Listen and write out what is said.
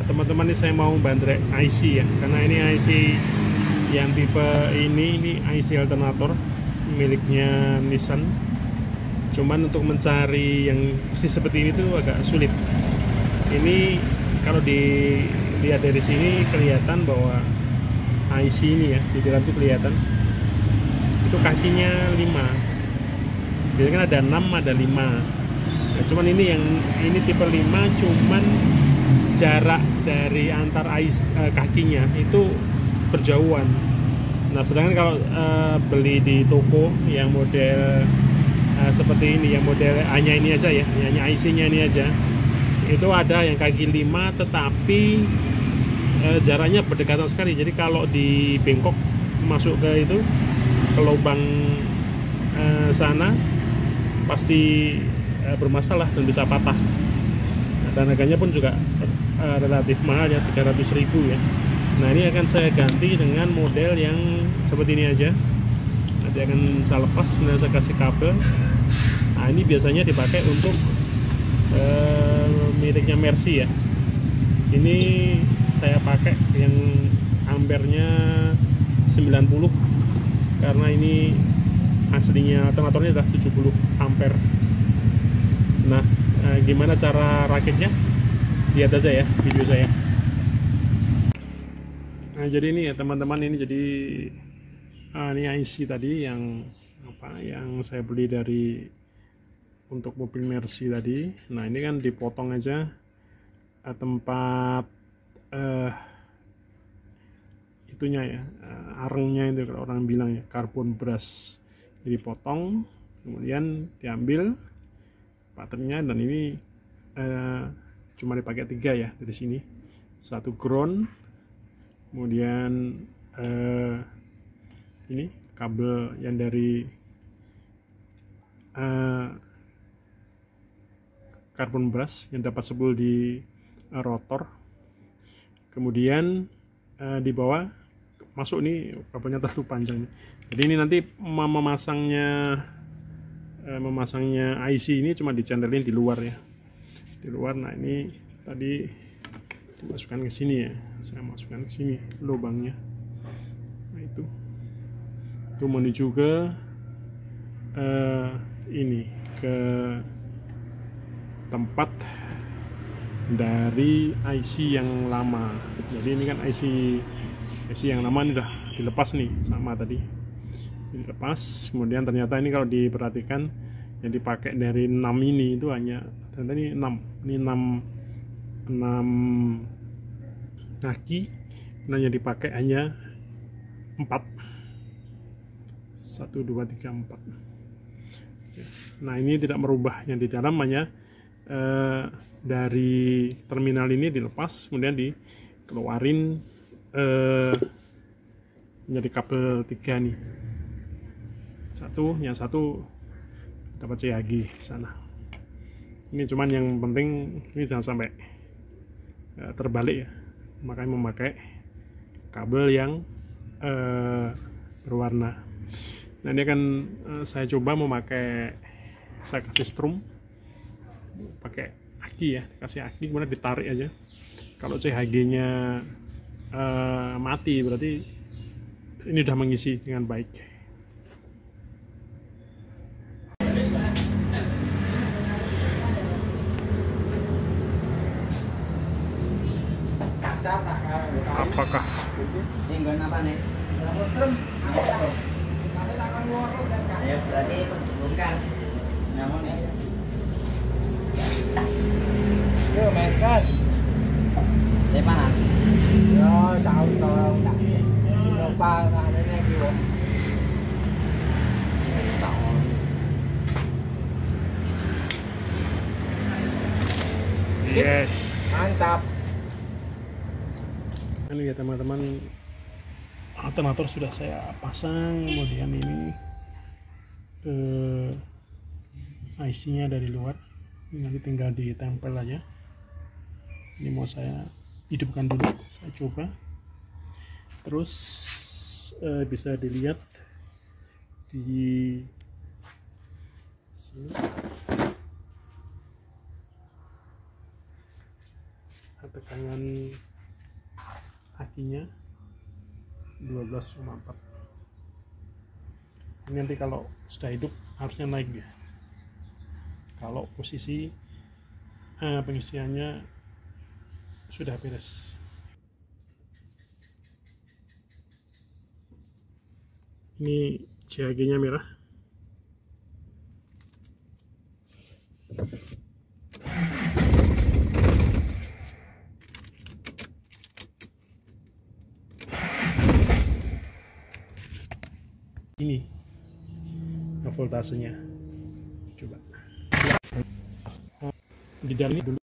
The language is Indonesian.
teman-teman, ini saya mau bandrek IC ya, karena ini IC yang tipe ini IC alternator miliknya Nissan. Cuman untuk mencari yang persis seperti ini tuh agak sulit. Ini kalau dilihat dari sini kelihatan bahwa IC ini ya, di dalam tuh kelihatan itu kakinya 5. Biasanya kan ada 6, ada 5. Nah, cuman ini tipe 5, cuman jarak dari antar kakinya itu berjauhan. Nah, sedangkan kalau beli di toko yang model seperti ini, yang model hanya ini aja ya, hanya IC-nya ini aja, itu ada yang kaki 5 tetapi jaraknya berdekatan sekali. Jadi kalau di bengkok masuk ke lubang sana pasti bermasalah dan bisa patah. Dan harganya pun juga relatif mahal ya, 300.000 ya. Nah, ini akan saya ganti dengan model yang seperti ini aja. Nanti akan saya lepas, kemudian saya kasih kabel. Nah, ini biasanya dipakai untuk miliknya Mercy ya. Ini saya pakai yang ampernya 90, karena ini aslinya alternatornya adalah 70 ampere. Nah, gimana cara rakitnya? Lihat aja ya video saya. Nah, jadi ini ya teman-teman, ini jadi ini IC tadi yang saya beli untuk mobil Mercy tadi. Nah, ini kan dipotong aja tempat itunya ya, arengnya itu kalau orang bilang ya, carbon brush. Jadi potong, kemudian diambil patternnya, dan ini cuma dipakai 3 ya dari sini. 1 ground, kemudian ini kabel yang dari carbon brush yang dapat sebul di rotor, kemudian di bawah masuk nih kabelnya terlalu panjang, jadi ini nanti memasangnya IC ini cuma dicentelin di luar ya, di luar. Nah, ini tadi dimasukkan ke sini ya, saya masukkan ke sini lubangnya. Nah, itu menuju ke ini, ke tempat dari IC yang lama. Jadi ini kan IC yang lama ini udah dilepas nih sama tadi, dilepas. Kemudian ternyata ini kalau diperhatikan yang dipakai dari 6 ini itu hanya, ternyata ini 6 kaki, dan yang dipakai hanya 4. 1, 2, 3, 4. Nah, ini tidak merubah yang di dalam, hanya dari terminal ini dilepas, kemudian dikeluarin menjadi kabel 3 nih. Yang satu dapat CHG sana. Ini cuman yang penting ini jangan sampai terbalik ya, makanya memakai kabel yang berwarna. Nah, ini akan saya coba saya kasih strum pakai aki ya, kasih aki, kemudian ditarik aja. Kalau CHG-nya mati berarti ini udah mengisi dengan baik. Apakah ya berarti bukan namun ya yo mekan dia panas yo sao tolong tak lupa ini gitu. Yes, Mantap. Ini ya teman-teman, alternator sudah saya pasang. Kemudian ini IC-nya dari luar, ini nanti tinggal ditempel aja. Ini mau saya hidupkan dulu, saya coba. Terus bisa dilihat di sini tegangan akinya 12,4. Ini nanti kalau sudah hidup harusnya naik dia kalau posisi pengisiannya sudah beres. Ini CHG nya merah. Ini voltasenya, coba di dalam ini dulu.